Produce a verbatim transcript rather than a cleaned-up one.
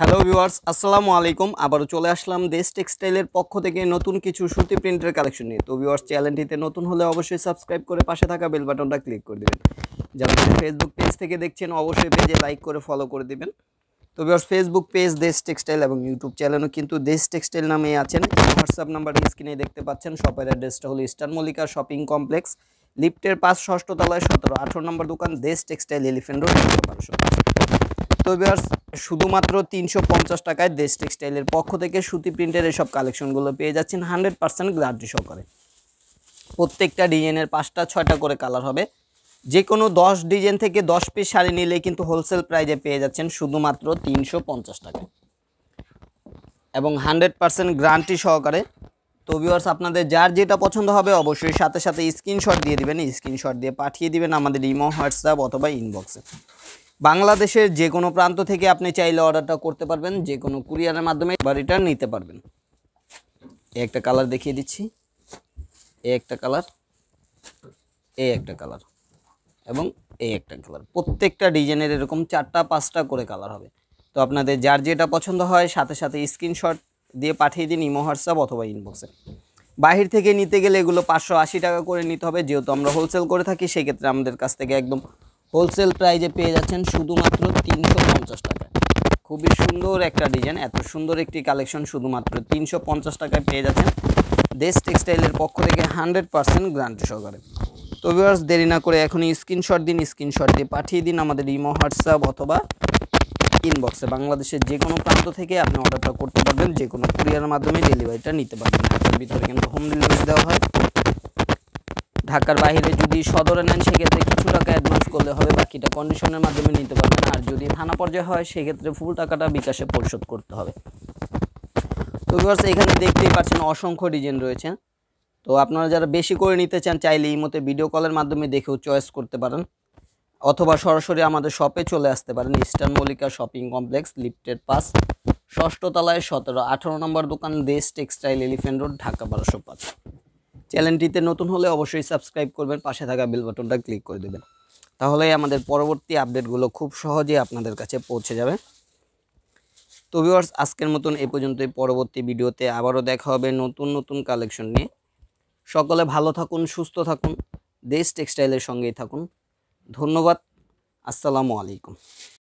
Hello viewers, আসসালামু আলাইকুম। আবারও চলে আসলাম দেশ টেক্সটাইলের পক্ষ থেকে নতুন কিছু সুতি প্রিন্টের কালেকশন নিয়ে। তো ভিউয়ার্স, চ্যানেলটিতে নতুন হলে অবশ্যই সাবস্ক্রাইব করে পাশে থাকা বেল বাটনটা ক্লিক করে দিবেন। যারা ফেসবুক পেজ থেকে দেখছেন অবশ্যই পেজে লাইক করে ফলো করে দিবেন। তো viewers, Facebook page Desh textile এবং ইউটিউব চ্যানেলও কিন্তু দেশ টেক্সটাইল নামে আছেন। হোয়াটসঅ্যাপ নাম্বার স্ক্রিনে দেখতে পাচ্ছেন। শপের অ্যাড্রেসটা হলো ইস্টার্ন মল্লিকা শপিং কমপ্লেক্স, লিফটের পাঁচ ষষ্ঠ তলায় সতেরো আঠারো নম্বর দোকান, দেশ টেক্সটাইল, এলিফ্যান্ট রোড, বারোশো। তো ভিউয়ার্স, শুধুমাত্র তিনশো পঞ্চাশ টাকায় দেশ টেক্সটাইলের পক্ষ থেকে সুতি প্রিন্টের এসব কালেকশনগুলো পেয়ে যাচ্ছেন হান্ড্রেড পার্সেন্ট গ্যারান্টি সহকারে। প্রত্যেকটা ডিজাইনের পাঁচটা ছয়টা করে কালার হবে। যে কোনো দশ ডিজাইন থেকে দশ পিস শাড়ি নিলেই কিন্তু হোলসেল প্রাইজে পেয়ে যাচ্ছেন শুধুমাত্র তিনশো পঞ্চাশ টাকায় এবং হান্ড্রেড পার্সেন্ট গ্যারান্টি সহকারে। তো ভিউয়ার্স, আপনাদের যার যেটা পছন্দ হবে অবশ্যই সাথে সাথে স্ক্রিনশট দিয়ে দিবেন। স্ক্রিনশট দিয়ে পাঠিয়ে দিবেন আমাদের ইমো, হোয়াটসঅ্যাপ অথবা ইনবক্সে। বাংলাদেশের যে কোনো প্রান্ত থেকে আপনি চাইলে অর্ডারটা করতে পারবেন, যে কোনো কুরিয়ারের মাধ্যমে বা রিটার্ন নিতে পারবেন। এই একটা কালার দেখিয়ে দিচ্ছি, এই একটা কালার, এই একটা কালার এবং এই একটা কালার। প্রত্যেকটা ডিজাইনের এরকম চারটা পাঁচটা করে কালার হবে। তো আপনাদের যার যেটা পছন্দ হয় সাথে সাথে স্ক্রিনশট দিয়ে পাঠিয়ে দিন ইমো, হোয়াটসঅ্যাপ অথবা ইনবক্সে। বাহির থেকে নিতে গেলে এগুলো পাঁচশো আশি টাকা করে নিতে হবে। যেহেতু আমরা হোলসেল করে থাকি সেক্ষেত্রে আমাদের কাছ থেকে একদম হোলসেল প্রাইজে পেয়ে যাচ্ছেন শুধুমাত্র তিনশো পঞ্চাশ টাকায়। খুবই সুন্দর একটা ডিজাইন, এত সুন্দর একটি কালেকশন শুধুমাত্র তিনশো পঞ্চাশ টাকায় পেয়ে যাচ্ছেন দেশ টেক্সটাইলের পক্ষ থেকে হান্ড্রেড পার্সেন্ট গ্যারান্টি সহকারে। তো ভিউয়ার্স, দেরি না করে এখনই স্ক্রিনশট দিন, স্ক্রিনশট দিয়ে পাঠিয়ে দিন আমাদের ইমো, হোয়াটসঅ্যাপ অথবা ইনবক্সে। বাংলাদেশের যে কোনো প্রান্ত থেকে আপনি অর্ডারটা করতে পারবেন, যে কোনো কুরিয়ারের মাধ্যমে ডেলিভারিটা নিতে পারবেন। ঢাকার ভিতরে কিন্তু হোম ডেলিভারি দেওয়া হয়। ঢাকার বাইরে যদি সদরে নেন সেক্ষেত্রে কিছু টাকা অ্যাডভান্স করলে হবে, বাকিটা কন্ডিশনের মাধ্যমে নিতে পারবেন। আর যদি থানা পর্যায়ে হয় সেক্ষেত্রে ফুল টাকাটা বিকাশে পরিশোধ করতে হবে। তো ভিউয়ার্স, এখানে দেখতেই পাচ্ছেন অসংখ্য ডিজাইন রয়েছে। তো আপনারা যারা বেশি করে নিতে চান চাইলে এই মতে ভিডিও কলের মাধ্যমে দেখেও চয়েস করতে পারেন, অথবা সরাসরি আমাদের শপে চলে আসতে পারেন। ইস্টার্ন মল্লিকা শপিং কমপ্লেক্স, লিফটের পাঁচ ষষ্ঠ তলায় সতেরো আঠারো নম্বর দোকান, দেশ টেক্সটাইল, এলিফ্যান্ট রোড, ঢাকা বারোশো পাঁচ। চ্যানেলটিতে নতুন হলে অবশ্যই সাবস্ক্রাইব করবেন, পাশে থাকা বেল বাটনটা ক্লিক করে দেবেন। তাহলেই আমাদের পরবর্তী আপডেটগুলো খুব সহজেই আপনাদের কাছে পৌঁছে যাবে। তো ভিউয়ার্স, আজকের মতন এ পর্যন্তই। পরবর্তী ভিডিওতে আবারও দেখা হবে নতুন নতুন কালেকশন নিয়ে। সকলে ভালো থাকুন, সুস্থ থাকুন, দেশ টেক্সটাইলের সঙ্গেই থাকুন। ধন্যবাদ। আসসালামু আলাইকুম।